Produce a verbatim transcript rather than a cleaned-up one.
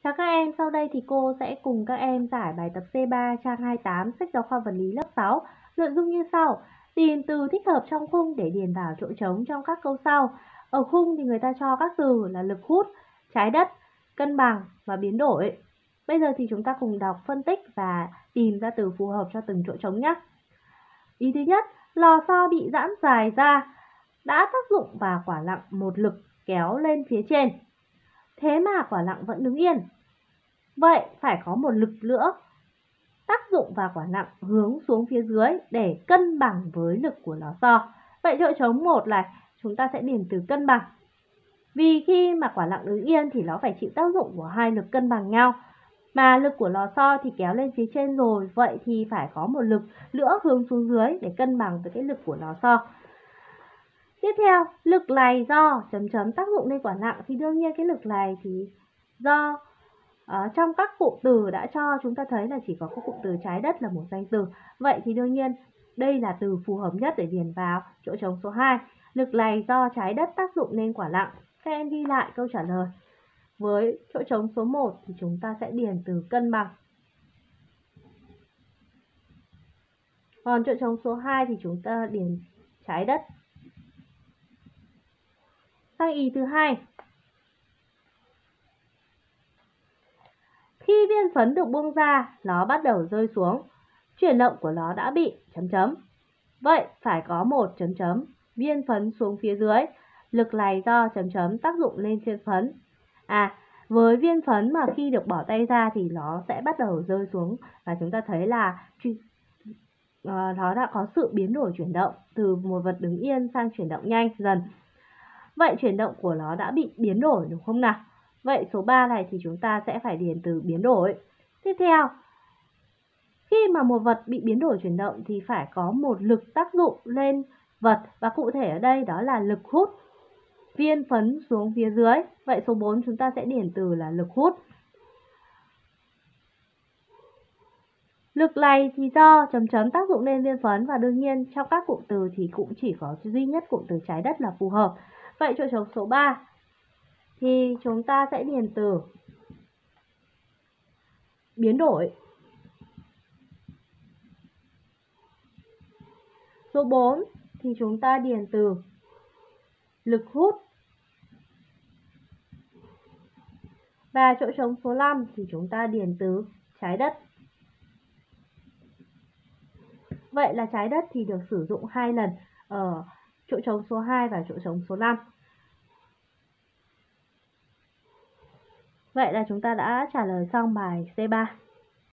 Chào các em, sau đây thì cô sẽ cùng các em giải bài tập C ba trang hai mươi tám sách giáo khoa vật lý lớp sáu. Nội dung như sau: tìm từ thích hợp trong khung để điền vào chỗ trống trong các câu sau. Ở khung thì người ta cho các từ là lực hút, trái đất, cân bằng và biến đổi. Bây giờ thì chúng ta cùng đọc phân tích và tìm ra từ phù hợp cho từng chỗ trống nhé. Ý thứ nhất, lò xo bị giãn dài ra đã tác dụng vào quả lặng một lực kéo lên phía trên. Thế mà quả lặng vẫn đứng yên. Vậy phải có một lực nữa tác dụng vào quả lặng hướng xuống phía dưới để cân bằng với lực của lò xo. Vậy chỗ trống một này, chúng ta sẽ điền từ cân bằng. Vì khi mà quả lặng đứng yên thì nó phải chịu tác dụng của hai lực cân bằng nhau. Mà lực của lò xo thì kéo lên phía trên rồi, vậy thì phải có một lực nữa hướng xuống dưới để cân bằng với cái lực của lò xo. Tiếp theo, lực này do chấm chấm tác dụng lên quả lặng thì đương nhiên cái lực này thì do ở trong các cụm từ đã cho chúng ta thấy là chỉ có cụm từ trái đất là một danh từ. Vậy thì đương nhiên đây là từ phù hợp nhất để điền vào chỗ trống số hai. Lực này do trái đất tác dụng lên quả lặng. Các em ghi lại câu trả lời. Với chỗ trống số một thì chúng ta sẽ điền từ cân bằng. Còn chỗ trống số hai thì chúng ta điền trái đất. Sang ý thứ hai. Khi viên phấn được buông ra, nó bắt đầu rơi xuống. Chuyển động của nó đã bị chấm chấm. Vậy phải có một chấm chấm viên phấn xuống phía dưới. Lực này do chấm chấm tác dụng lên viên phấn. À, với viên phấn mà khi được bỏ tay ra thì nó sẽ bắt đầu rơi xuống. Và chúng ta thấy là uh, nó đã có sự biến đổi chuyển động từ một vật đứng yên sang chuyển động nhanh dần. Vậy chuyển động của nó đã bị biến đổi đúng không nào? Vậy số ba này thì chúng ta sẽ phải điền từ biến đổi. Tiếp theo, khi mà một vật bị biến đổi chuyển động thì phải có một lực tác dụng lên vật. Và cụ thể ở đây đó là lực hút viên phấn xuống phía dưới. Vậy số bốn chúng ta sẽ điền từ là lực hút. Lực này thì do chấm chấm tác dụng lên viên phấn. Và đương nhiên trong các cụm từ thì cũng chỉ có duy nhất cụm từ trái đất là phù hợp. Vậy chỗ trống số ba thì chúng ta sẽ điền từ biến đổi. Số bốn thì chúng ta điền từ lực hút. Và chỗ trống số năm thì chúng ta điền từ trái đất. Vậy là trái đất thì được sử dụng hai lần ở chỗ trống số hai và chỗ trống số năm. Vậy là chúng ta đã trả lời xong bài C ba.